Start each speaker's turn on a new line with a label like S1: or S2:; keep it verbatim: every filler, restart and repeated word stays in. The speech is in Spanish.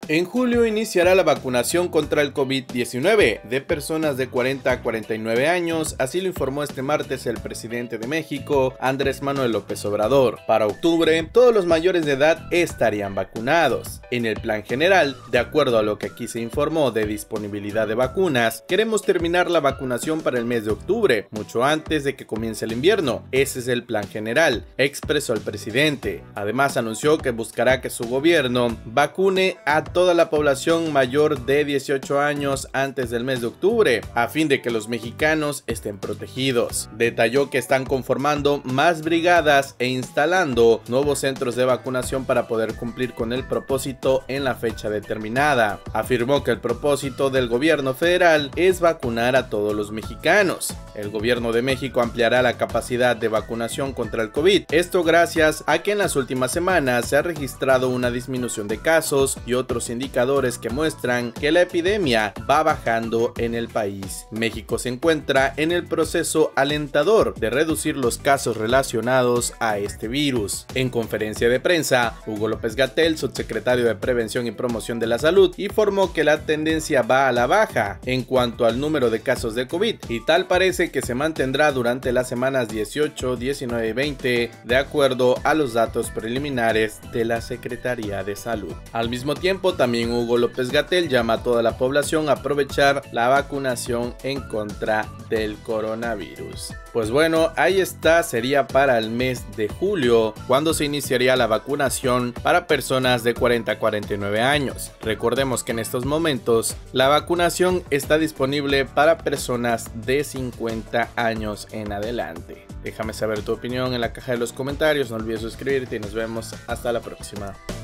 S1: En julio iniciará la vacunación contra el COVID diecinueve de personas de cuarenta a cuarenta y nueve años, así lo informó este martes el presidente de México, Andrés Manuel López Obrador. Para octubre, todos los mayores de edad estarían vacunados. En el plan general, de acuerdo a lo que aquí se informó de disponibilidad de vacunas, queremos terminar la vacunación para el mes de octubre, mucho antes de que comience el invierno. Ese es el plan general, expresó el presidente. Además, anunció que buscará que su gobierno vacune a toda la población mayor de dieciocho años antes del mes de octubre, a fin de que los mexicanos estén protegidos. Detalló que están conformando más brigadas e instalando nuevos centros de vacunación para poder cumplir con el propósito en la fecha determinada. Afirmó que el propósito del gobierno federal es vacunar a todos los mexicanos. El gobierno de México ampliará la capacidad de vacunación contra el COVID. Esto gracias a que en las últimas semanas se ha registrado una disminución de casos y otros indicadores que muestran que la epidemia va bajando en el país. México se encuentra en el proceso alentador de reducir los casos relacionados a este virus. En conferencia de prensa, Hugo López-Gatell, subsecretario de Prevención y Promoción de la Salud, informó que la tendencia va a la baja en cuanto al número de casos de COVID, y tal parece que se mantendrá durante las semanas dieciocho, diecinueve y veinte, de acuerdo a los datos preliminares de la Secretaría de Salud. Al mismo tiempo, también Hugo López-Gatell llama a toda la población a aprovechar la vacunación en contra del coronavirus. Pues bueno, ahí está, sería para el mes de julio cuando se iniciaría la vacunación para personas de cuarenta a cuarenta y nueve años. Recordemos que en estos momentos la vacunación está disponible para personas de cincuenta años en adelante. Déjame saber tu opinión en la caja de los comentarios, no olvides suscribirte y nos vemos hasta la próxima.